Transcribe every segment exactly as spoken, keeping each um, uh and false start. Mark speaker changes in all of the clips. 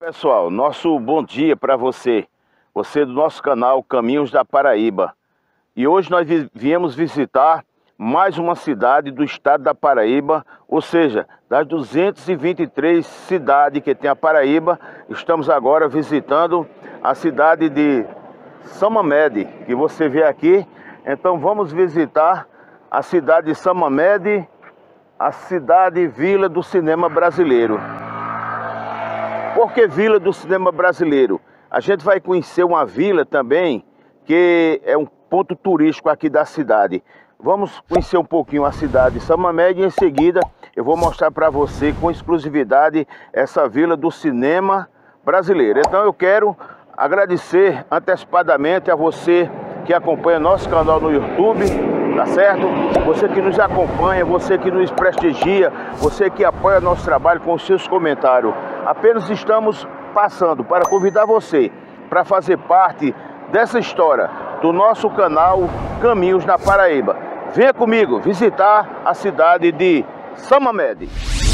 Speaker 1: Pessoal, nosso bom dia para você, você do nosso canal Caminhos da Paraíba. E hoje nós viemos visitar mais uma cidade do estado da Paraíba, ou seja, das duzentas e vinte e três cidades que tem a Paraíba, estamos agora visitando a cidade de Samamed, que você vê aqui. Então vamos visitar a cidade de Samamed, a cidade vila do cinema brasileiro. Por que Vila do Cinema Brasileiro? A gente vai conhecer uma vila também, que é um ponto turístico aqui da cidade. Vamos conhecer um pouquinho a cidade de Samamed e em seguida eu vou mostrar para você com exclusividade essa Vila do Cinema Brasileiro. Então eu quero agradecer antecipadamente a você que acompanha nosso canal no YouTube, tá certo? Você que nos acompanha, você que nos prestigia, você que apoia nosso trabalho com os seus comentários. Apenas estamos passando para convidar você para fazer parte dessa história do nosso canal Caminhos da Paraíba. Venha comigo visitar a cidade de Samamed.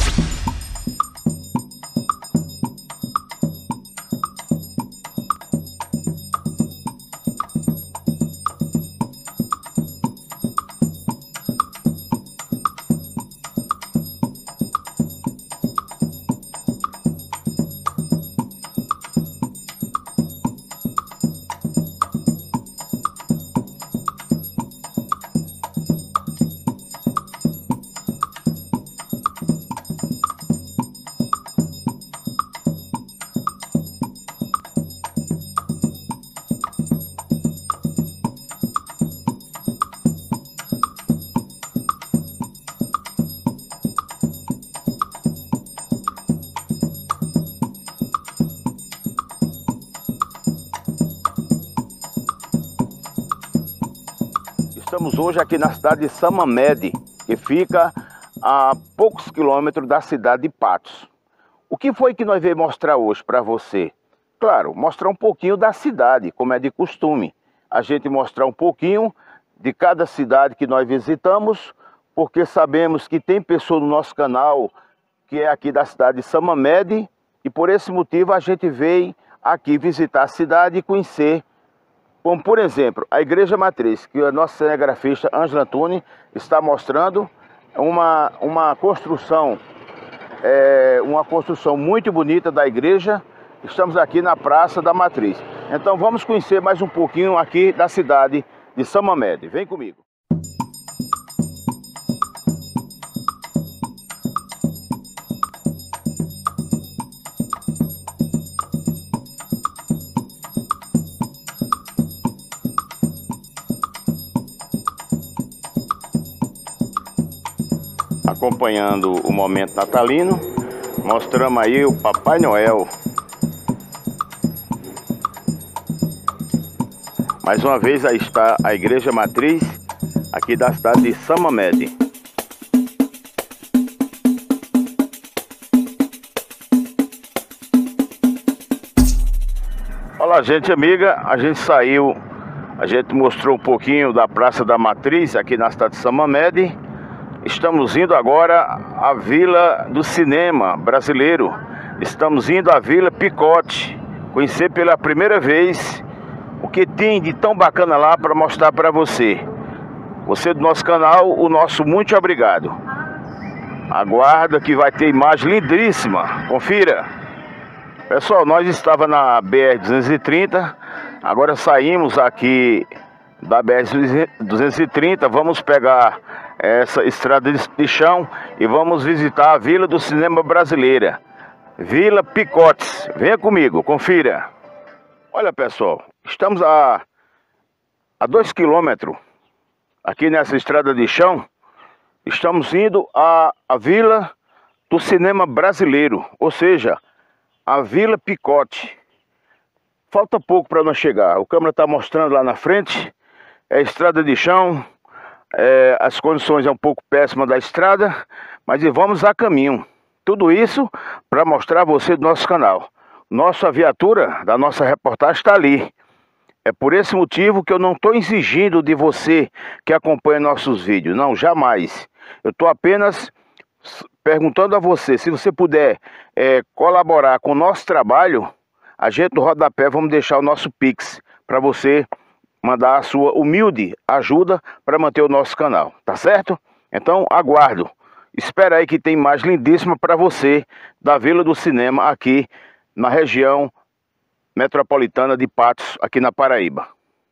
Speaker 1: Estamos hoje aqui na cidade de Samamed, que fica a poucos quilômetros da cidade de Patos. O que foi que nós viemos mostrar hoje para você? Claro, mostrar um pouquinho da cidade, como é de costume. A gente mostrar um pouquinho de cada cidade que nós visitamos, porque sabemos que tem pessoa no nosso canal que é aqui da cidade de Samamed, e por esse motivo a gente veio aqui visitar a cidade e conhecer. Como, por exemplo, a Igreja Matriz, que a nossa cinegrafista Ângela Antunes está mostrando, uma, uma construção, é, uma construção muito bonita da igreja. Estamos aqui na Praça da Matriz. Então vamos conhecer mais um pouquinho aqui da cidade de Samamed. Vem comigo. Acompanhando o momento natalino, mostramos aí o Papai Noel. Mais uma vez aí está a Igreja Matriz aqui da cidade de Samamed. Olá, gente amiga, a gente saiu, a gente mostrou um pouquinho da Praça da Matriz aqui na cidade de Samamed. Estamos indo agora à Vila do Cinema Brasileiro. Estamos indo à Vila Picote, conhecer pela primeira vez o que tem de tão bacana lá para mostrar para você. Você do nosso canal, o nosso muito obrigado. Aguarda que vai ter imagem lindíssima. Confira. Pessoal, nós estávamos na B R duzentos e trinta, agora saímos aqui da B R duzentos e trinta, vamos pegar essa estrada de chão e vamos visitar a Vila do Cinema Brasileira, Vila Picotes. Venha comigo, confira. Olha pessoal, estamos a, a dois quilômetros aqui nessa estrada de chão. Estamos indo à, à Vila do Cinema Brasileiro, ou seja, a Vila Picote. Falta pouco para nós chegar, o câmera está mostrando lá na frente. É estrada de chão, é, as condições é um pouco péssimas da estrada, mas vamos a caminho. Tudo isso para mostrar a você do nosso canal. Nossa viatura da nossa reportagem está ali. É por esse motivo que eu não estou exigindo de você que acompanha nossos vídeos. Não, jamais. Eu estou apenas perguntando a você, se você puder é, colaborar com o nosso trabalho, a gente no rodapé vamos deixar o nosso Pix para você mandar a sua humilde ajuda para manter o nosso canal, tá certo? Então aguardo. Espera aí que tem mais lindíssima para você da Vila do Cinema aqui na região metropolitana de Patos, aqui na Paraíba.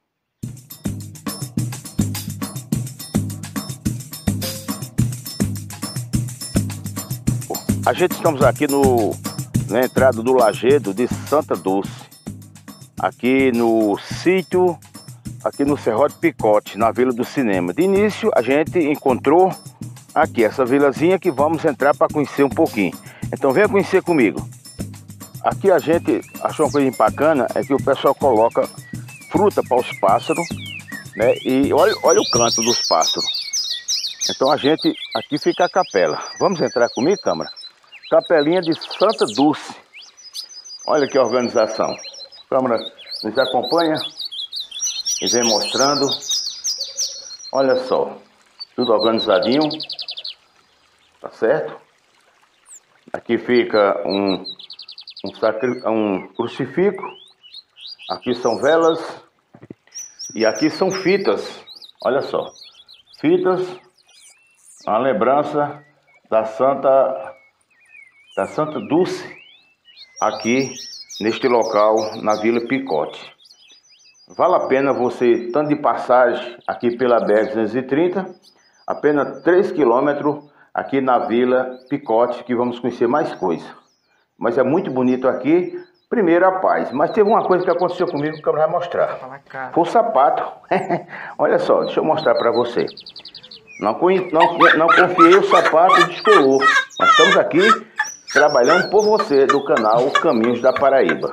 Speaker 1: A gente estamos aqui no, na entrada do Lajedo de Santa Dulce, aqui no sítio, aqui no Serrote Picote, na Vila do Cinema. De início a gente encontrou aqui essa vilazinha que vamos entrar para conhecer um pouquinho. Então venha conhecer comigo. Aqui a gente achou uma coisa bacana, é que o pessoal coloca fruta para os pássaros, né? E olha, olha o canto dos pássaros. Então a gente, aqui fica a capela. Vamos entrar comigo, câmera? Capelinha de Santa Dulce. Olha que organização. A câmera nos acompanha e vem mostrando. Olha só, tudo organizadinho. Tá certo? Aqui fica um, um, sacri... um crucifixo. Aqui são velas. E aqui são fitas. Olha só. Fitas. Uma lembrança da Santa... da Santa Dulce, aqui neste local, na Vila Picote. Vale a pena você, tanto de passagem aqui pela B R duzentos e trinta, apenas três quilômetros aqui na Vila Picote, que vamos conhecer mais coisas. Mas é muito bonito aqui, primeiro a paz. Mas teve uma coisa que aconteceu comigo que eu vou mostrar. Foi o sapato. Olha só, deixa eu mostrar para você. Não, não, não confiei, o sapato descolou. Nós estamos aqui trabalhando por você do canal Caminhos da Paraíba.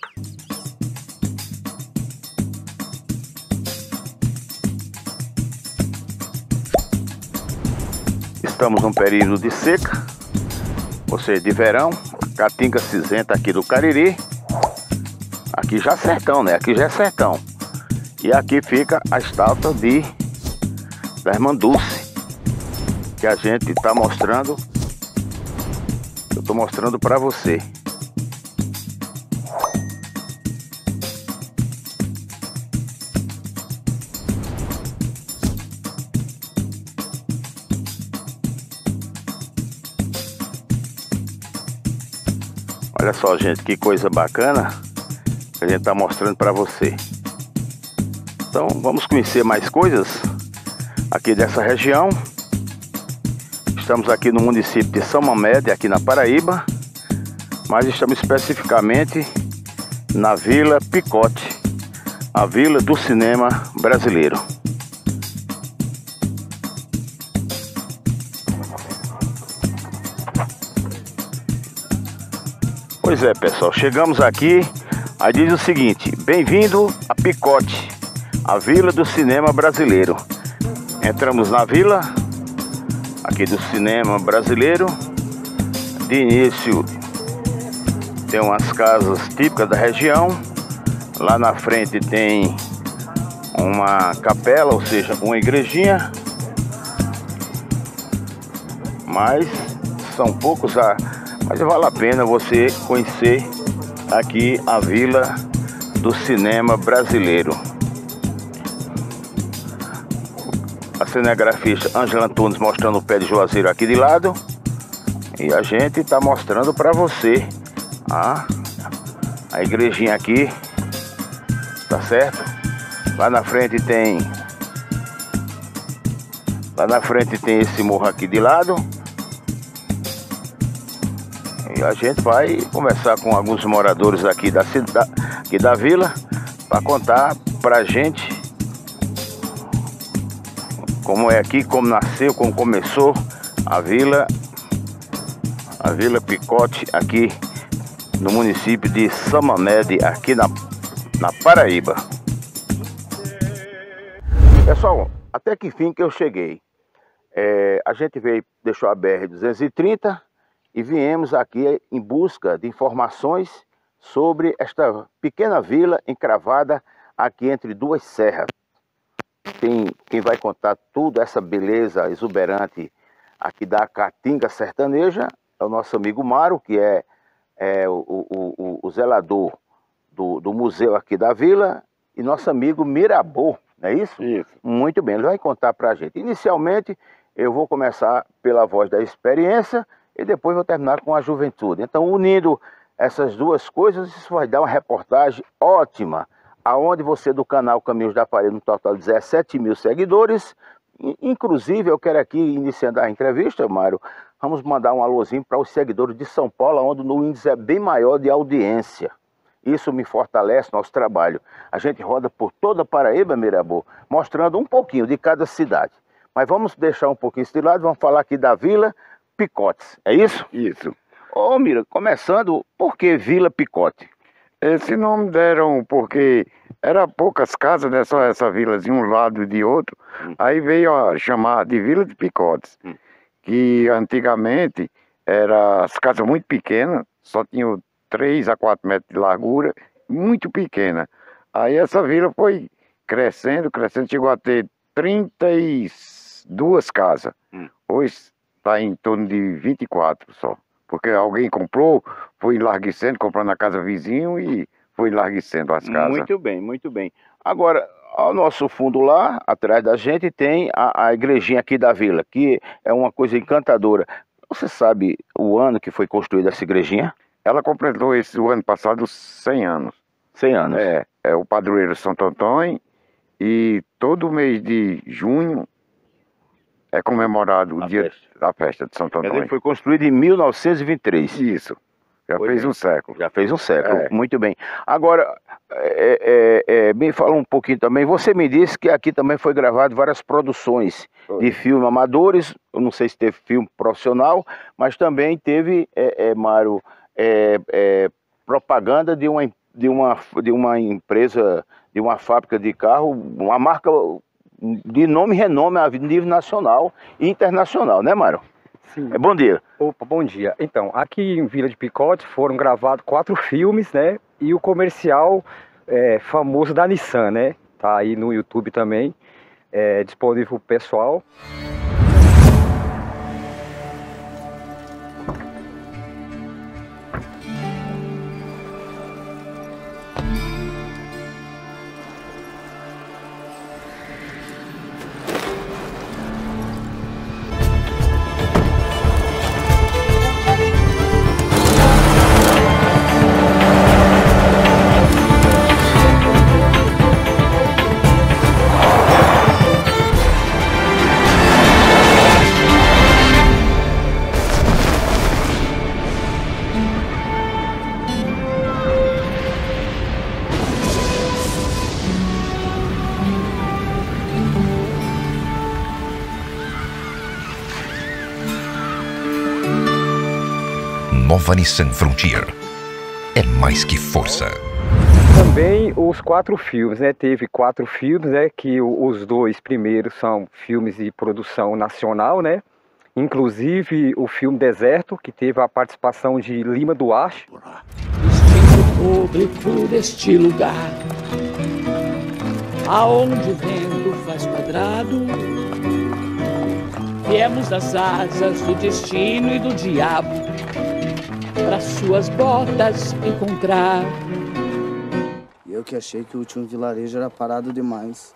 Speaker 1: Estamos num período de seca, ou seja, de verão. Caatinga cinzenta aqui do Cariri. Aqui já é sertão, né? Aqui já é sertão. E aqui fica a estátua de da Irmã Dulce, que a gente está mostrando. Eu estou mostrando para você. Olha só, gente, que coisa bacana que a gente está mostrando para você. Então vamos conhecer mais coisas aqui dessa região. Estamos aqui no município de São Mamede, aqui na Paraíba, mas estamos especificamente na Vila Picote, a Vila do Cinema Brasileiro. Pois é, pessoal, chegamos aqui, aí diz o seguinte: bem-vindo a Picote, a Vila do Cinema Brasileiro. Entramos na vila aqui do Cinema Brasileiro. De início tem umas casas típicas da região. Lá na frente tem uma capela, ou seja, uma igrejinha. Mas são poucos, a... mas vale a pena você conhecer aqui a Vila do Cinema Brasileiro. A cinegrafista Ângela Antunes mostrando o pé de Juazeiro aqui de lado. E a gente está mostrando para você a, a igrejinha aqui, tá certo? Lá na frente tem Lá na frente tem esse morro aqui de lado. E a gente vai conversar com alguns moradores aqui da cidade, aqui da vila, para contar pra gente como é aqui, como nasceu, como começou a vila, a Vila Picote aqui no município de São Mamede, aqui na, na Paraíba. Pessoal, até que fim que eu cheguei. É, a gente veio, deixou a B R duzentos e trinta e viemos aqui em busca de informações sobre esta pequena vila encravada aqui entre duas serras. Tem quem vai contar tudo essa beleza exuberante aqui da Caatinga Sertaneja, é o nosso amigo Mário, que é, é o, o, o, o zelador do, do museu aqui da vila, e nosso amigo Mirabô, não é isso?
Speaker 2: Isso.
Speaker 1: Muito bem, ele vai contar pra gente. Inicialmente, eu vou começar pela voz da experiência e depois vou terminar com a juventude. Então, unindo essas duas coisas, isso vai dar uma reportagem ótima, aonde você do canal Caminhos da Parede, no total de dezessete mil seguidores. Inclusive, eu quero aqui, iniciando a entrevista, Mário, vamos mandar um alôzinho para os seguidores de São Paulo, onde o índice é bem maior de audiência. Isso me fortalece nosso trabalho. A gente roda por toda a Paraíba, Mirabô, mostrando um pouquinho de cada cidade. Mas vamos deixar um pouquinho isso de lado, vamos falar aqui da Vila Picotes, é isso?
Speaker 2: Isso.
Speaker 1: Ô, Mira, começando, por que Vila Picote?
Speaker 2: Esse nome deram porque era poucas casas, né? Só essa vila de um lado e de outro. Hum. Aí veio a chamar de Vila de Picotes, hum. que antigamente eram as casas muito pequenas, só tinham três a quatro metros de largura, muito pequena. Aí essa vila foi crescendo, crescendo, chegou a ter trinta e duas casas. Hum. Hoje está em torno de vinte e quatro só. Porque alguém comprou, foi enlarguecendo, comprou na casa vizinho e foi enlarguecendo as casas.
Speaker 1: Muito bem, muito bem. Agora, ao nosso fundo lá, atrás da gente, tem a, a igrejinha aqui da vila, que é uma coisa encantadora. Você sabe o ano que foi construída essa igrejinha?
Speaker 2: Ela completou esse o ano passado cem anos.
Speaker 1: cem anos?
Speaker 2: É, é o padroeiro Santo Antônio, e todo mês de junho é comemorado o a dia festa. da festa de Santo Antônio.
Speaker 1: Ele foi construído em mil novecentos e vinte e três.
Speaker 2: Isso, já
Speaker 1: foi
Speaker 2: fez
Speaker 1: bem.
Speaker 2: um século.
Speaker 1: Já fez um século,
Speaker 2: é.
Speaker 1: Muito bem. Agora, é, é, é, me fala um pouquinho também, você me disse que aqui também foi gravado várias produções foi. de filmes amadores, eu não sei se teve filme profissional, mas também teve, é, é, Mário, é, é, propaganda de uma, de, uma, de uma empresa, de uma fábrica de carro, uma marca de nome e renome a nível nacional e internacional, né, Mário?
Speaker 3: Sim.
Speaker 1: É, bom dia.
Speaker 3: Opa, bom dia. Então, aqui em Vila de Picote foram gravados quatro filmes, né? E o comercial é, famoso da Nissan, né? Tá aí no YouTube também, é, disponível pro pessoal.
Speaker 4: Nova Nissan Frontier é mais que força.
Speaker 3: Também os quatro filmes, né? Teve quatro filmes, né? Que os dois primeiros são filmes de produção nacional, né? Inclusive o filme Deserto, que teve a participação de Lima Duarte.
Speaker 5: Destino público deste lugar, aonde o vento faz quadrado, viemos das asas do destino e do diabo, para suas botas encontrar.
Speaker 6: Eu que achei que o último vilarejo era parado demais.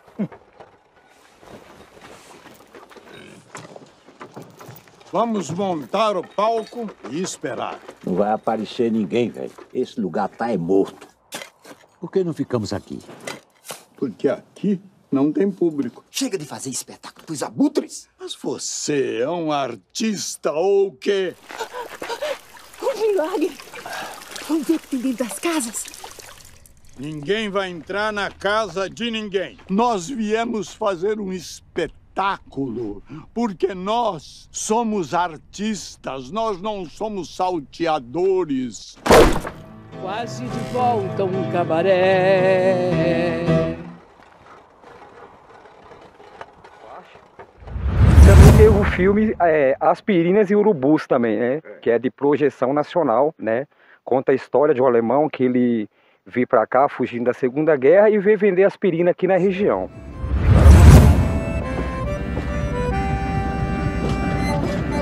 Speaker 7: Vamos montar o palco e esperar.
Speaker 8: Não vai aparecer ninguém, velho. Esse lugar tá é morto. Por que não ficamos aqui?
Speaker 7: Porque aqui não tem público.
Speaker 9: Chega de fazer espetáculo pros abutres.
Speaker 7: Mas você é um artista ou o quê?
Speaker 10: Um milagre! Vamos ver o que tem dentro das casas.
Speaker 7: Ninguém vai entrar na casa de ninguém. Nós viemos fazer um espetáculo, porque nós somos artistas, nós não somos salteadores.
Speaker 5: Quase de volta um cabaré.
Speaker 3: Também teve o filme é, Aspirinas e Urubus também, né? Que é de projeção nacional, né? Conta a história de um alemão que ele veio para cá fugindo da Segunda Guerra e veio vender aspirina aqui na região.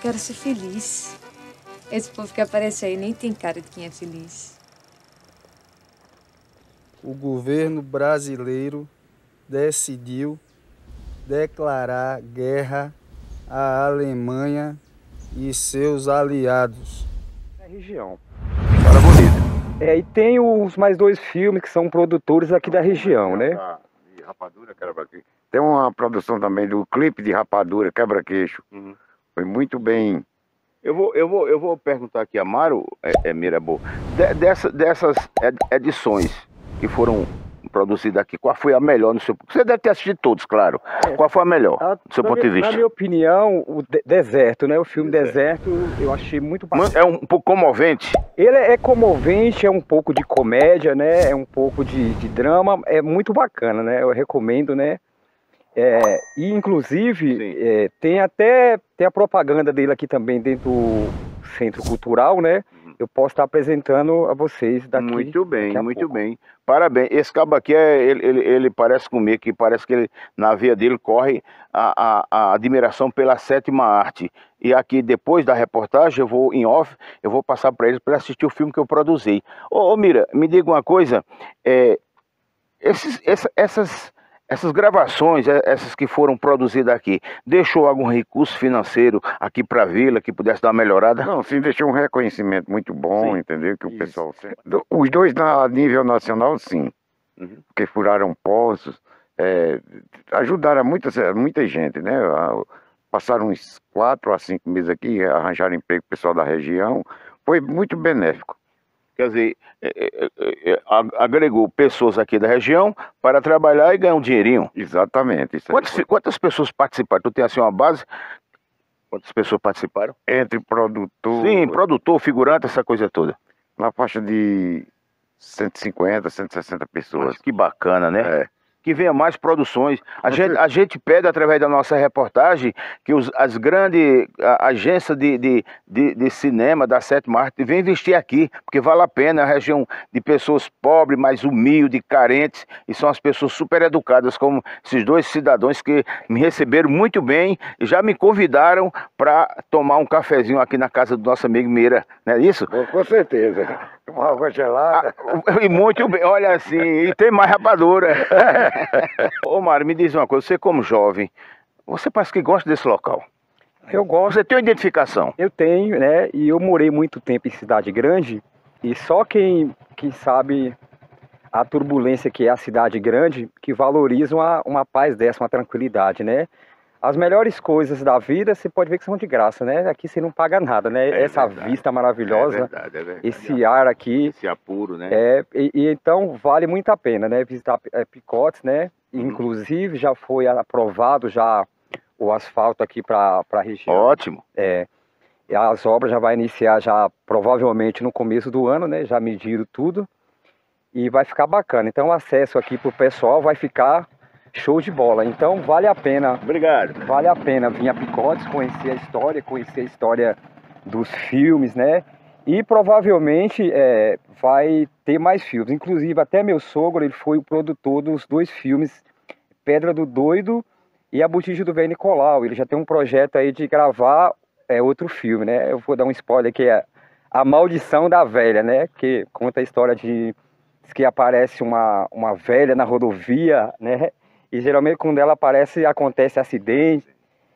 Speaker 11: quero ser feliz. Esse povo que aparece aí nem tem cara de quem é feliz.
Speaker 12: O governo brasileiro decidiu declarar guerra à Alemanha e seus aliados.
Speaker 3: É a região.
Speaker 1: Para bonito.
Speaker 3: É, e tem os mais dois filmes que são produtores aqui da região, né?
Speaker 2: De Rapadura, Quebra-Queixo. Tem uma produção também do clipe de Rapadura, Quebra-Queixo.
Speaker 1: Uhum.
Speaker 2: Foi muito bem.
Speaker 1: Eu vou, eu vou, eu vou perguntar aqui a Mário, é, é, Mirabeau, de, dessa, dessas edições que foram produzidas aqui, qual foi a melhor no seu... Você deve ter assistido todos, claro. Qual foi a melhor,
Speaker 3: A,
Speaker 1: do seu ponto
Speaker 3: minha,
Speaker 1: de vista?
Speaker 3: Na minha opinião, o de Deserto, né? O filme Deserto, eu achei muito bacana.
Speaker 1: É um pouco comovente?
Speaker 3: Ele é comovente, é um pouco de comédia, né? É um pouco de, de drama, é muito bacana, né? Eu recomendo, né? É, e inclusive é, tem até tem a propaganda dele aqui também dentro do Centro Cultural, né? Eu posso estar apresentando a vocês daqui.
Speaker 1: Muito bem,
Speaker 3: daqui a
Speaker 1: muito
Speaker 3: pouco.
Speaker 1: bem. Parabéns. Esse cabo aqui, é, ele, ele, ele parece comigo, que parece que ele, na veia dele corre a, a, a admiração pela sétima arte. E aqui, depois da reportagem, eu vou em off, eu vou passar para eles para assistir o filme que eu produzi. Ô, ô Mira, me diga uma coisa, é, esses, essa, essas... Essas gravações, essas que foram produzidas aqui, deixou algum recurso financeiro aqui para a vila que pudesse dar uma melhorada?
Speaker 2: Não, sim, deixou um reconhecimento muito bom, sim. Entendeu? Que o Isso. pessoal... Os dois a nível nacional, sim. Uhum. Porque furaram poços, é, ajudaram muita, muita gente, né? Passaram uns quatro a cinco meses aqui, arranjaram emprego pro pessoal da região. Foi muito benéfico.
Speaker 1: Quer dizer, é, é, é, agregou pessoas aqui da região para trabalhar e ganhar um dinheirinho.
Speaker 2: Exatamente. Isso
Speaker 1: quantas, quantas pessoas participaram? Tu tem assim uma base? Quantas pessoas participaram?
Speaker 2: Entre produtor...
Speaker 1: Sim, produtor, figurante, essa coisa toda.
Speaker 2: Na faixa de cento e cinquenta, cento e sessenta pessoas.
Speaker 1: Mas que bacana, né?
Speaker 2: É.
Speaker 1: Que venha mais produções. A gente, a gente pede, através da nossa reportagem, que os, as grandes a, agências de, de, de, de cinema da sétima arte venham investir aqui, porque vale a pena. É uma região de pessoas pobres, mais humildes, carentes, e são as pessoas super educadas, como esses dois cidadãos que me receberam muito bem e já me convidaram para tomar um cafezinho aqui na casa do nosso amigo Mira, não é isso?
Speaker 2: Com certeza. Uma água gelada.
Speaker 1: Ah, e muito bem, olha assim, e tem mais rapadura. Ô Mário, me diz uma coisa, você como jovem, você parece que gosta desse local.
Speaker 3: Eu gosto.
Speaker 1: Você tem uma identificação?
Speaker 3: Eu tenho, né? E eu morei muito tempo em cidade grande, e só quem, quem sabe a turbulência que é a cidade grande, que valoriza uma, uma paz dessa, uma tranquilidade, né? As melhores coisas da vida, você pode ver que são de graça, né? Aqui você não paga nada, né?
Speaker 1: É
Speaker 3: Essa
Speaker 1: verdade.
Speaker 3: vista maravilhosa,
Speaker 1: é verdade, é verdade.
Speaker 3: esse ar aqui.
Speaker 1: Esse apuro, né?
Speaker 3: É, e, e então vale muito a pena, né? Visitar é, Picotes, né?
Speaker 1: Uhum.
Speaker 3: Inclusive já foi aprovado já o asfalto aqui para a região.
Speaker 1: Ótimo.
Speaker 3: É, e as obras já vai iniciar já provavelmente no começo do ano, né? Já mediram tudo e vai ficar bacana. Então o acesso aqui para o pessoal vai ficar show de bola. Então vale a pena.
Speaker 1: Obrigado.
Speaker 3: Vale a pena vir a Picotes, conhecer a história, conhecer a história dos filmes, né? E provavelmente é, vai ter mais filmes. Inclusive até meu sogro, ele foi o produtor dos dois filmes, Pedra do Doido e A Botija do Velho Nicolau. Ele já tem um projeto aí de gravar é, outro filme, né? Eu vou dar um spoiler que é A Maldição da Velha, né? Que conta a história de que aparece uma, uma velha na rodovia, né? E geralmente quando ela aparece, acontece acidente.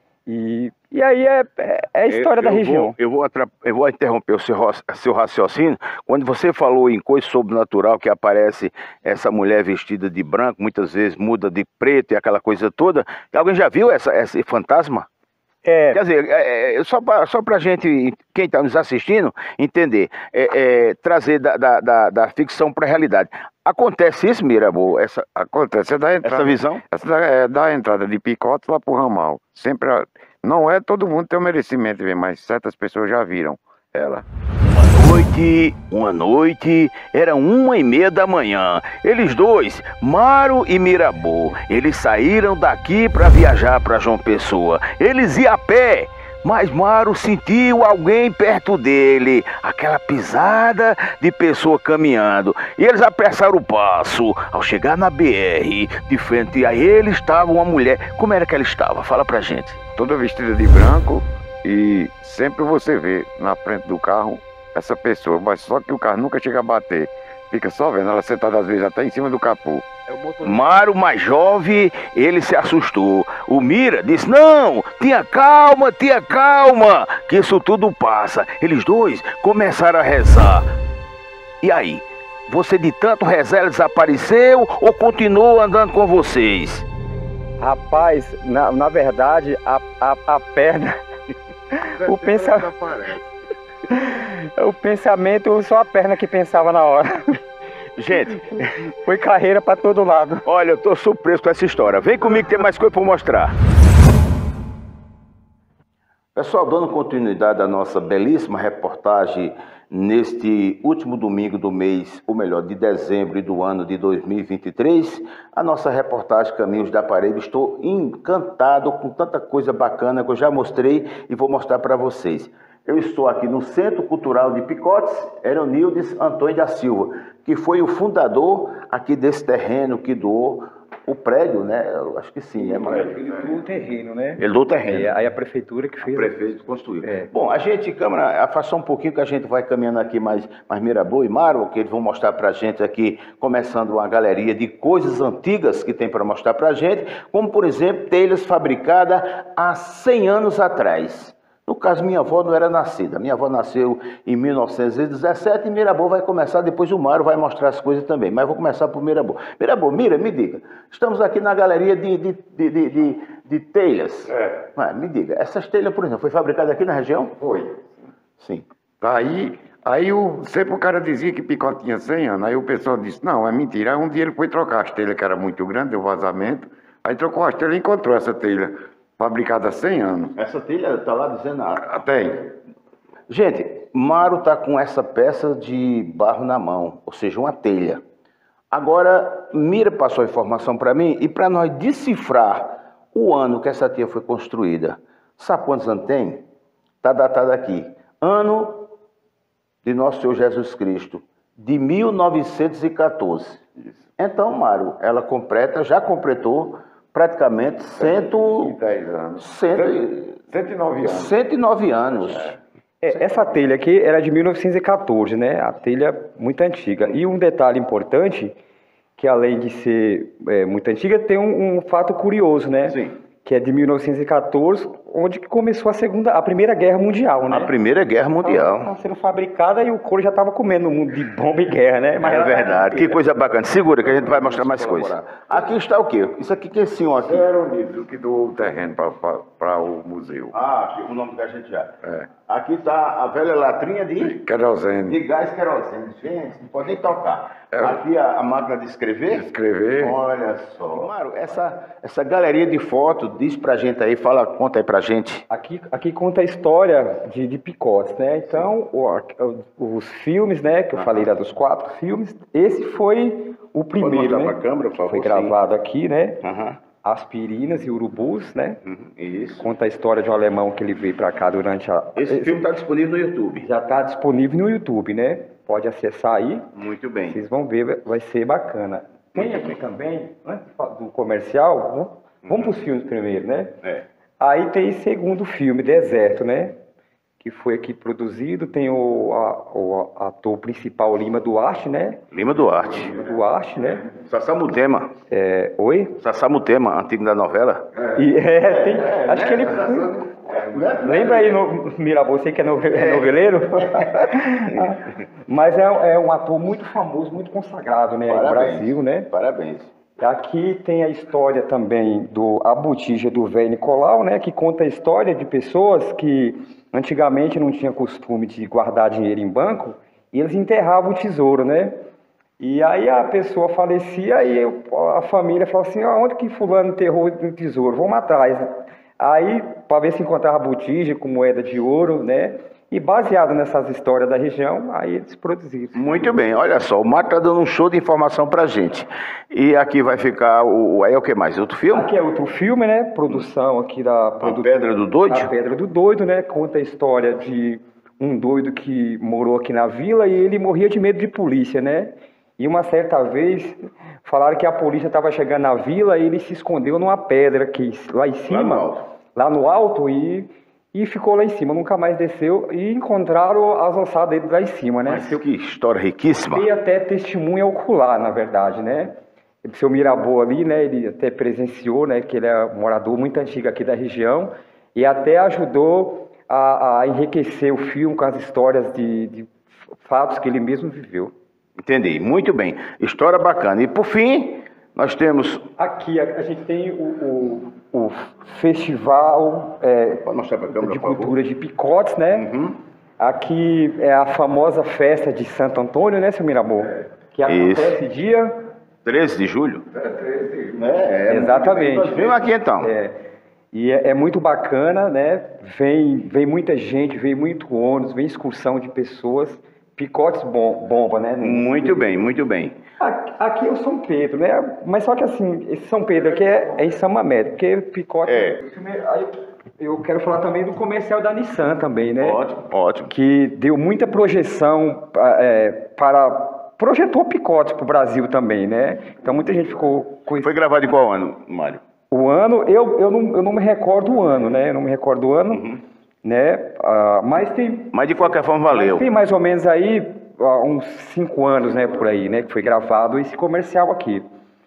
Speaker 3: E, e aí é, é, é a história
Speaker 1: eu,
Speaker 3: da
Speaker 1: eu
Speaker 3: região.
Speaker 1: Vou, eu, vou atrap... eu vou interromper o seu, seu raciocínio. Quando você falou em coisa sobrenatural, que aparece essa mulher vestida de branco, muitas vezes muda de preto e aquela coisa toda. Alguém já viu essa, esse fantasma?
Speaker 3: É.
Speaker 1: Quer dizer, é, é, só para só a gente, quem está nos assistindo, entender, é, é, trazer da, da, da, da ficção para a realidade. Acontece isso, Mirabeau? Essa,
Speaker 2: Acontece, é da entrada,
Speaker 1: essa visão?
Speaker 2: Essa é da entrada de Picotes lá para o ramal. Sempre, não é todo mundo tem o merecimento de ver, mas certas pessoas já viram ela.
Speaker 1: Uma noite, uma noite, era uma e meia da manhã. Eles dois, Mário e Mirabeau, eles saíram daqui para viajar para João Pessoa. Eles iam a pé, mas Mário sentiu alguém perto dele, aquela pisada de pessoa caminhando. E eles apressaram o passo. Ao chegar na B R, de frente a ele estava uma mulher. Como era que ela estava? Fala pra gente.
Speaker 2: Toda vestida de branco, e sempre você vê na frente do carro essa pessoa, mas só que o carro nunca chega a bater. Fica só vendo, ela sentada às vezes até em cima do capô.
Speaker 1: Mário, mais jovem, ele se assustou. O Mira disse, não, tenha calma, tenha calma, que isso tudo passa. Eles dois começaram a rezar. E aí, você de tanto rezar, ela desapareceu ou continuou andando com vocês?
Speaker 3: Rapaz, na, na verdade, a, a, a perna... o pensamento... o pensamento, só a perna que pensava na hora.
Speaker 1: Gente,
Speaker 3: foi carreira pra todo lado.
Speaker 1: Olha, eu tô surpreso com essa história. Vem comigo que tem mais coisa pra mostrar. Pessoal, dando continuidade à nossa belíssima reportagem neste último domingo do mês, ou melhor, de dezembro do ano de dois mil e vinte e três, a nossa reportagem Caminhos da Paraíba. Estou encantado com tanta coisa bacana que eu já mostrei e vou mostrar para vocês. Eu estou aqui no Centro Cultural de Picotes, Eronildes Antônio da Silva, que foi o fundador aqui desse terreno que doou o prédio, né? Eu acho que sim, né, Mário?
Speaker 3: Ele doou o terreno, né?
Speaker 1: Ele doou o terreno.
Speaker 3: É, aí a prefeitura que fez.
Speaker 1: O prefeito construiu.
Speaker 3: É.
Speaker 1: Bom, a gente, câmera, afastar um pouquinho que a gente vai caminhando aqui mais, mais Miraboa e Mário, que eles vão mostrar pra gente aqui, começando uma galeria de coisas antigas que tem para mostrar pra gente, como, por exemplo, telhas fabricadas há cem anos atrás. No caso, minha avó não era nascida. Minha avó nasceu em mil novecentos e dezessete e Miraboa vai começar, depois o Mário vai mostrar as coisas também. Mas vou começar por Miraboa. Miraboa, Mira, me diga. Estamos aqui na galeria de, de, de, de, de, de telhas.
Speaker 2: É.
Speaker 1: Mas, me diga, essas telhas, por exemplo, foi fabricada aqui na região?
Speaker 2: Foi.
Speaker 1: Sim.
Speaker 2: Aí, aí o, sempre o cara dizia que Picote tinha cem anos. Aí o pessoal disse, não, é mentira. Aí um dia ele foi trocar as telhas, que era muito grande, deu vazamento. Aí trocou as telhas e encontrou essa telha. Fabricada há cem anos.
Speaker 1: Essa telha está lá dizendo... Ah,
Speaker 2: tem.
Speaker 1: Gente, Mário está com essa peça de barro na mão, ou seja, uma telha. Agora, Mira passou a informação para mim e para nós decifrar o ano que essa telha foi construída. Sabe quantos anos tem? Está datado aqui. Ano de Nosso Senhor Jesus Cristo, de mil novecentos e quatorze. Isso. Então, Mário, ela completa, já completou... praticamente cento...
Speaker 2: dez anos.
Speaker 1: Cento,
Speaker 2: cento e nove anos.
Speaker 1: cento e nove anos.
Speaker 3: É, essa telha aqui era de mil novecentos e quatorze, né? A telha muito antiga. E um detalhe importante, que além de ser é, muito antiga, tem um, um fato curioso, né?
Speaker 1: Sim.
Speaker 3: Que é de mil novecentos e quatorze, onde começou a segunda, a Primeira Guerra Mundial, né?
Speaker 1: A Primeira Guerra Mundial.
Speaker 3: Estava sendo fabricada e o couro já estava comendo no mundo de bomba e guerra, né?
Speaker 1: Mas é verdade. Que coisa bacana. Segura que a gente vai mostrar mais coisas. Aqui está o quê? Isso aqui que é senhor aqui?
Speaker 2: Era o que doou o terreno para o museu.
Speaker 1: Ah, aqui, o nome da gente já.
Speaker 2: É.
Speaker 1: Aqui está a velha latrinha de...
Speaker 2: Querosene.
Speaker 1: De gás querosene. Gente, não pode nem tocar.
Speaker 2: É.
Speaker 1: Aqui a, a máquina de escrever.
Speaker 2: De escrever.
Speaker 1: Olha só. Mário, essa, essa galeria de fotos, diz pra gente aí, fala, conta aí pra gente.
Speaker 3: Aqui, aqui conta a história de, de Picotes, né? Então, o, os filmes, né, que eu ah. falei lá dos quatro filmes, esse foi o primeiro,
Speaker 1: Pode mostrar
Speaker 3: né?
Speaker 1: pra câmera, por favor.
Speaker 3: Foi gravado
Speaker 1: sim.
Speaker 3: aqui, né?
Speaker 1: Aham.
Speaker 3: Aspirinas e Urubus, né?
Speaker 1: Uhum, isso.
Speaker 3: Conta a história de um alemão que ele veio pra cá durante a...
Speaker 1: Esse, Esse filme está disponível no YouTube.
Speaker 3: Já está disponível no YouTube, né? Pode acessar aí.
Speaker 1: Muito bem.
Speaker 3: Vocês vão ver, vai ser bacana. Tem aqui também, antes do comercial, vamos, vamos para os filmes primeiro, né?
Speaker 1: É.
Speaker 3: Aí tem o segundo filme, Deserto, né? Que foi aqui produzido, tem o, a, o ator principal Lima Duarte, né?
Speaker 1: Lima Duarte.
Speaker 3: Lima Duarte, né?
Speaker 1: Sassá Mutema.
Speaker 3: É, oi?
Speaker 1: Sassá Mutema, antigo da novela.
Speaker 3: É, e, é tem, é, acho né? que ele... Lembra aí, no Miraboa, você que é noveleiro? Mas é, é um ator muito famoso, muito consagrado, né?
Speaker 1: Parabéns.
Speaker 3: No Brasil, né?
Speaker 1: Parabéns.
Speaker 3: Aqui tem a história também do A Botija do Velho Nicolau, né? Que conta a história de pessoas que antigamente não tinham costume de guardar dinheiro em banco e eles enterravam o tesouro, né? E aí a pessoa falecia e a família falou assim, onde que fulano enterrou o tesouro? Vamos atrás. Aí, para ver se encontrava a botija com moeda de ouro, né? E baseado nessas histórias da região, aí eles produziram.
Speaker 1: Muito bem, olha só, o Mário está dando um show de informação pra gente. E aqui vai ficar, o, aí é o que mais? Outro filme?
Speaker 3: Aqui é outro filme, né? Produção aqui da...
Speaker 1: Produ... A Pedra do Doido?
Speaker 3: A Pedra do Doido, né? Conta a história de um doido que morou aqui na vila e ele morria de medo de polícia, né? E uma certa vez, falaram que a polícia estava chegando na vila e ele se escondeu numa pedra aqui, lá em cima,
Speaker 1: lá no alto,
Speaker 3: lá no alto e... e ficou lá em cima, nunca mais desceu, e encontraram as ossadas dele lá em cima, né?
Speaker 1: Mas que história riquíssima.
Speaker 3: E até testemunha ocular, na verdade, né? O seu Mirabeau ali, né, ele até presenciou, né, que ele é um morador muito antigo aqui da região, e até ajudou a, a enriquecer o filme com as histórias de, de fatos que ele mesmo viveu.
Speaker 1: Entendi, muito bem. História bacana. E por fim, nós temos...
Speaker 3: Aqui a, a gente tem o, o, o Festival é,
Speaker 1: câmera,
Speaker 3: de Cultura de Picotes, né?
Speaker 1: Uhum.
Speaker 3: Aqui é a famosa festa de Santo Antônio, né, seu Mirabeau? Que acontece
Speaker 1: Isso.
Speaker 3: dia...
Speaker 1: treze de julho?
Speaker 3: É, treze de julho.
Speaker 1: É, é,
Speaker 3: exatamente.
Speaker 1: Nós vimos aqui então.
Speaker 3: É. E é, é muito bacana, né? Vem, vem muita gente, vem muito ônibus, vem excursão de pessoas. Picotes bom, bomba, né?
Speaker 1: Muito bem, muito bem.
Speaker 3: Aqui, aqui é o São Pedro, né? Mas só que assim, esse São Pedro aqui é, é em São Mamede, porque Picotes...
Speaker 1: É.
Speaker 3: Aí eu quero falar também do comercial da Nissan também, né?
Speaker 1: Ótimo, ótimo.
Speaker 3: Que deu muita projeção é, para... Projetou Picotes para o Brasil também, né? Então muita gente ficou... Com...
Speaker 1: Foi gravado em qual ano, Mário?
Speaker 3: O ano, eu, eu, não, eu não me recordo o ano, né? Eu não me recordo o ano, uhum. né? Ah, mas tem...
Speaker 1: Mas de qualquer forma valeu.
Speaker 3: Tem mais ou menos aí ah, uns cinco anos, né? Por aí, né? Que foi gravado esse comercial aqui.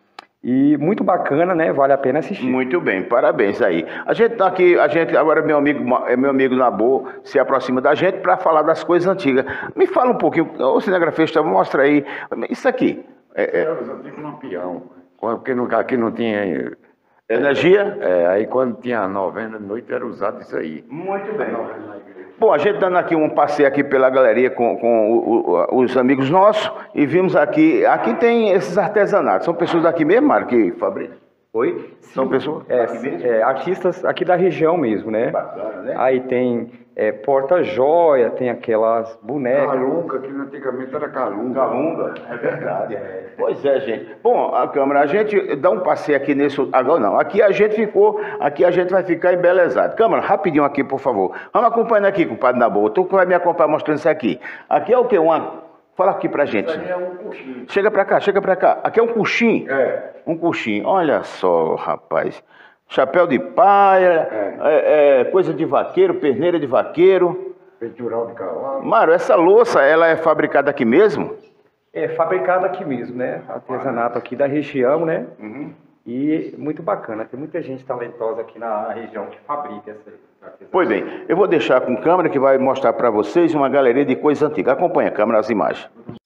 Speaker 3: E muito bacana, né? Vale a pena assistir.
Speaker 1: Muito bem, parabéns aí. A gente tá aqui, a gente agora meu amigo, é meu amigo Nabô, se aproxima da gente para falar das coisas antigas. Me fala um pouquinho, ô cinegrafista, mostra aí. Isso aqui. É, é...
Speaker 2: Eu digo lampião, porque no, aqui não tinha...
Speaker 1: Energia?
Speaker 2: É, aí quando tinha novena de noite era usado isso aí.
Speaker 1: Muito bem. Bom, a gente dando aqui um passeio aqui pela galeria com, com o, o, os amigos nossos e vimos aqui, aqui tem esses artesanatos. São pessoas daqui mesmo, Mário, que fabricam?
Speaker 3: Oi?
Speaker 1: São pessoas
Speaker 3: é,
Speaker 1: daqui mesmo?
Speaker 3: É, artistas aqui da região mesmo, né?
Speaker 1: Bacana, né?
Speaker 3: Aí tem é, porta-joia, tem aquelas bonecas.
Speaker 2: Calunga, que antigamente era calunga.
Speaker 1: Calunga, é verdade. É. Pois é, gente. Bom, a câmera, a gente dá um passeio aqui nesse... Agora não, aqui a gente ficou, aqui a gente vai ficar embelezado. Câmera, rapidinho aqui, por favor. Vamos acompanhando aqui, compadre Nabô. Tu vai me acompanhar mostrando isso aqui. Aqui é o quê? Uma... Fala aqui pra gente.
Speaker 2: Isso aí é um coxinho.
Speaker 1: Chega pra cá, chega pra cá. Aqui é um coxinho?
Speaker 2: É.
Speaker 1: Um coxinho. Olha só, rapaz. Chapéu de paia, é. É, é, coisa de vaqueiro, perneira de vaqueiro.
Speaker 2: Peitural de cavalo.
Speaker 1: Mário, essa louça, ela é fabricada aqui mesmo?
Speaker 3: É, fabricada aqui mesmo, né? Artesanato aqui da região, né?
Speaker 1: Uhum.
Speaker 3: E muito bacana. Tem muita gente talentosa aqui na região que fabrica essa artesanato.
Speaker 1: Pois bem, eu vou deixar com câmera que vai mostrar para vocês uma galeria de coisas antigas. Acompanha a câmera, as imagens.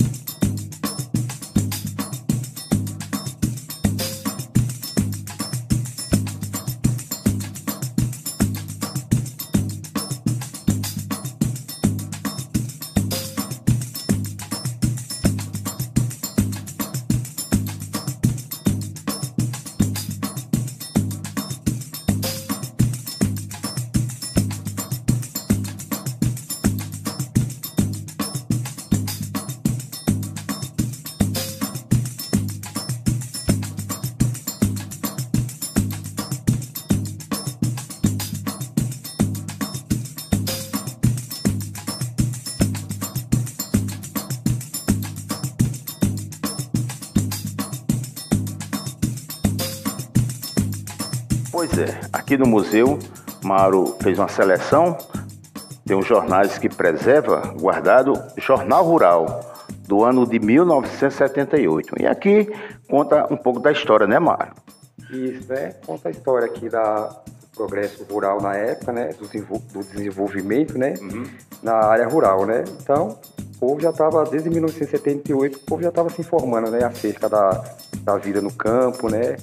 Speaker 1: Pois é, aqui no museu, Mauro fez uma seleção, tem uns jornais que preserva, guardado, Jornal Rural, do ano de mil novecentos e setenta e oito. E aqui conta um pouco da história, né, Mauro?
Speaker 3: Isso, né? Conta a história aqui da, do progresso rural na época, né? Do, do desenvolvimento, né? Uhum. Na área rural, né? Então, o povo já estava, desde mil novecentos e setenta e oito, o povo já estava se informando, né? Acerca da, da vida no campo, né?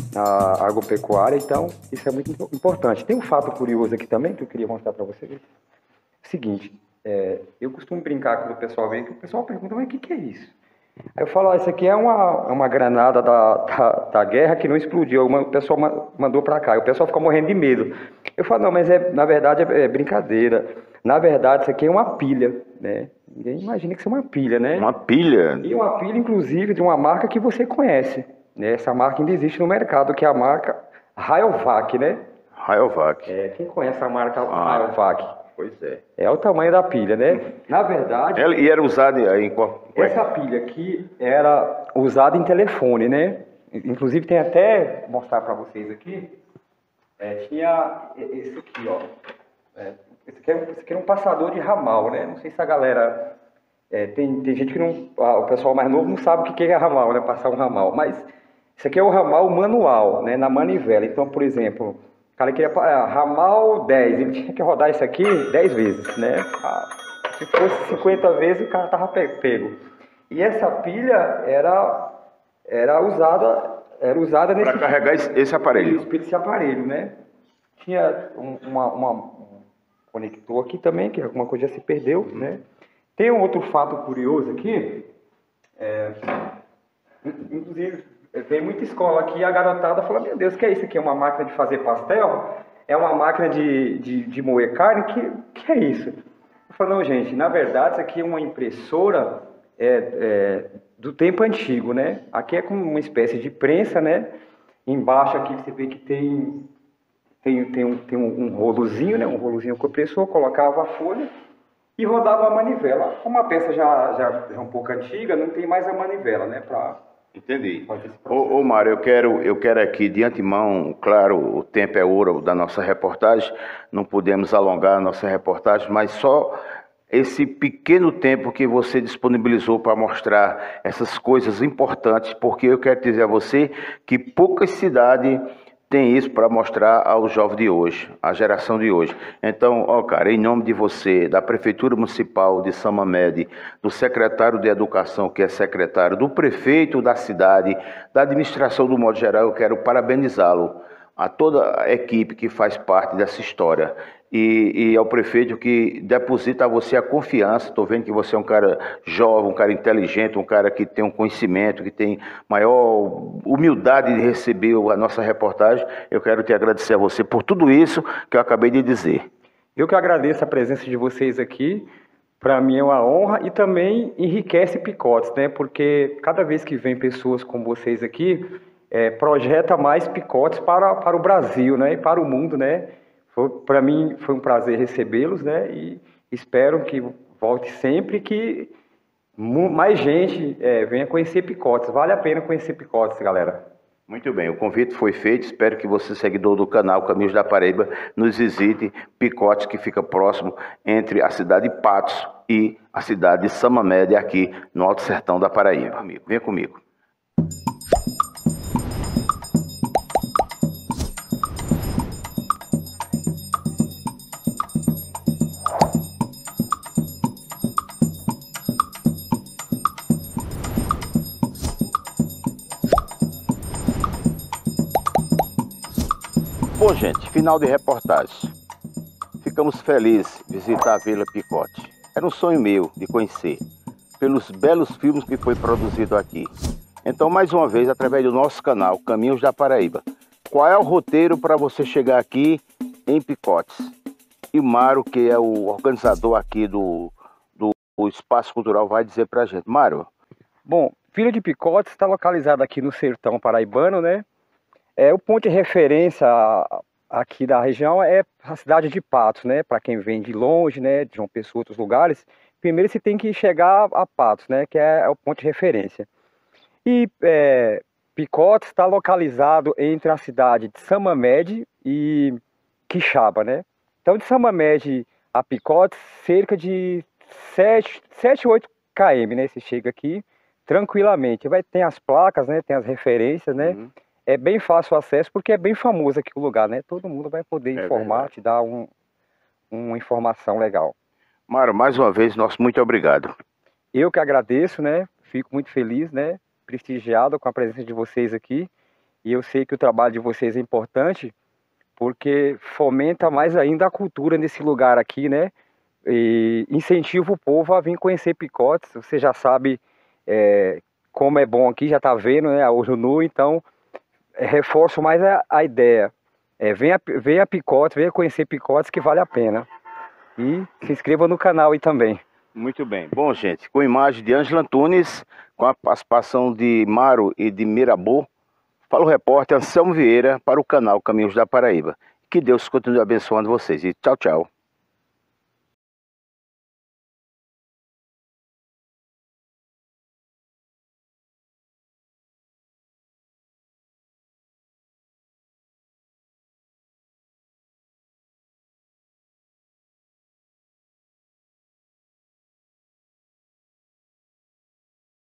Speaker 3: Na agropecuária, então isso é muito importante. Tem um fato curioso aqui também que eu queria mostrar para vocês. Seguinte, é, eu costumo brincar quando o pessoal vem, que o pessoal pergunta, mas o que, que é isso? Aí eu falo, ah, isso aqui é uma, uma granada da, da, da guerra que não explodiu, o pessoal mandou para cá, e o pessoal fica morrendo de medo. Eu falo, não, mas é, na verdade é, é brincadeira. Na verdade, isso aqui é uma pilha, né? Ninguém imagina que isso é uma pilha, né?
Speaker 1: Uma pilha?
Speaker 3: E uma pilha, inclusive, de uma marca que você conhece. Essa marca ainda existe no mercado, que é a marca Rayovac, né?
Speaker 1: Rayovac.
Speaker 3: É, quem conhece a marca ah, Rayovac?
Speaker 1: Pois é.
Speaker 3: É o tamanho da pilha, né? Na verdade...
Speaker 1: Ela, e era usada em qual?
Speaker 3: Essa pilha aqui era usada em telefone, né? Inclusive tem até, vou mostrar para vocês aqui, é, tinha esse aqui, ó. É, aqui é, esse aqui é um passador de ramal, né? Não sei se a galera... É, tem, tem gente que não... Ah, o pessoal mais novo não sabe o que é ramal, né? Passar um ramal. Mas isso aqui é o ramal manual, né? Na manivela. Então, por exemplo, o cara queria... Ah, ramal dez. Ele tinha que rodar isso aqui dez vezes, né? Ah, se fosse cinquenta vezes, o cara tava pego. E essa pilha era, era usada... Era usada nesse...
Speaker 1: Para carregar esse, esse aparelho.
Speaker 3: Isso, esse aparelho, né? Tinha um, uma, uma, um conector aqui também, que alguma coisa já se perdeu, uhum. né? Tem um outro fato curioso aqui, é, inclusive, tem muita escola aqui e a garotada fala, meu Deus, o que é isso aqui? É uma máquina de fazer pastel? É uma máquina de, de, de moer carne? Que, que é isso? Eu falo, não, gente, na verdade isso aqui é uma impressora é, é, do tempo antigo, né? Aqui é como uma espécie de prensa, né? Embaixo aqui você vê que tem, tem, tem, um, tem um, um rolozinho, né? Um rolozinho com a impressora, colocava a folha e rodava a manivela. Como a peça já, já é um pouco antiga, não tem mais a manivela, né? Pra
Speaker 1: Entendi. Ô, ô Mário, eu quero, eu quero aqui de antemão, claro, o tempo é ouro da nossa reportagem, não podemos alongar a nossa reportagem, mas só esse pequeno tempo que você disponibilizou para mostrar essas coisas importantes, porque eu quero dizer a você que poucas cidades tem isso para mostrar aos jovens de hoje, à geração de hoje. Então, ó, cara, em nome de você, da Prefeitura Municipal de Samamede, do secretário de Educação, que é secretário, do prefeito da cidade, da administração do modo geral, eu quero parabenizá-lo, a toda a equipe que faz parte dessa história. E, e ao prefeito que deposita a você a confiança. Estou vendo que você é um cara jovem, um cara inteligente, um cara que tem um conhecimento, que tem maior humildade de receber a nossa reportagem. Eu quero te agradecer a você por tudo isso que eu acabei de dizer.
Speaker 3: Eu que agradeço a presença de vocês aqui. Para mim é uma honra e também enriquece Picotes, né? Porque cada vez que vem pessoas como vocês aqui, é, projeta mais Picotes para, para o Brasil, né? E para o mundo, né? Para mim foi um prazer recebê-los, né? E espero que volte sempre, que mais gente é, venha conhecer Picotes. Vale a pena conhecer Picotes, galera.
Speaker 1: Muito bem, o convite foi feito. Espero que você, seguidor do canal Caminhos da Paraíba, nos visite Picotes, que fica próximo entre a cidade de Patos e a cidade de Samamede, aqui no Alto Sertão da Paraíba. Venha comigo. Bom, gente, final de reportagem. Ficamos felizes de visitar a Vila Picote. Era um sonho meu de conhecer, pelos belos filmes que foi produzido aqui. Então, mais uma vez, através do nosso canal Caminhos da Paraíba, qual é o roteiro para você chegar aqui em Picotes? E Mário, que é o organizador aqui do, do, do Espaço Cultural, vai dizer para a gente. Mário?
Speaker 3: Bom, Vila de Picotes está localizada aqui no sertão paraibano, né? É, o ponto de referência aqui da região é a cidade de Patos, né? Para quem vem de longe, né? De João Pessoa, outros lugares, primeiro você tem que chegar a Patos, né? Que é, é o ponto de referência. E é, Picotes está localizado entre a cidade de Samamede e Quixaba, né? Então, de Samamede a Picotes, cerca de sete, oito quilômetros, né? Você chega aqui tranquilamente. Vai, tem as placas, né? Tem as referências, né? Uhum. É bem fácil o acesso, porque é bem famoso aqui o lugar, né? Todo mundo vai poder é informar, verdade. Te dar um, uma informação legal.
Speaker 1: Mário, mais uma vez, nosso muito obrigado.
Speaker 3: Eu que agradeço, né? Fico muito feliz, né? Prestigiado com a presença de vocês aqui. E eu sei que o trabalho de vocês é importante, porque fomenta mais ainda a cultura nesse lugar aqui, né? E incentiva o povo a vir conhecer Picotes. Você já sabe é, como é bom aqui, já tá vendo, né? A olho nu, então... reforço mais a, a ideia, é, venha, venha a Picotes, venha conhecer Picotes, que vale a pena. E se inscreva no canal aí também.
Speaker 1: Muito bem. Bom, gente, com imagem de Ângela Antunes, com a participação de Mário e de Mirabô, fala o repórter Anselmo Vieira para o canal Caminhos da Paraíba. Que Deus continue abençoando vocês. E tchau, tchau.